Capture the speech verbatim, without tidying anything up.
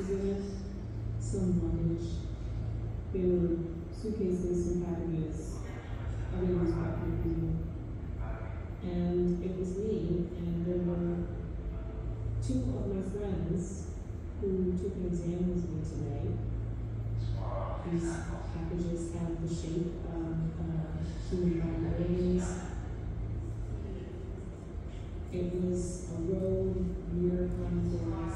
with some luggage. There were suitcases, some packages, everything was quite confusing. And it was me, and there were two of my friends who took an exam with me today. These packages have the shape of uh, human body organs. It was a road near Concord.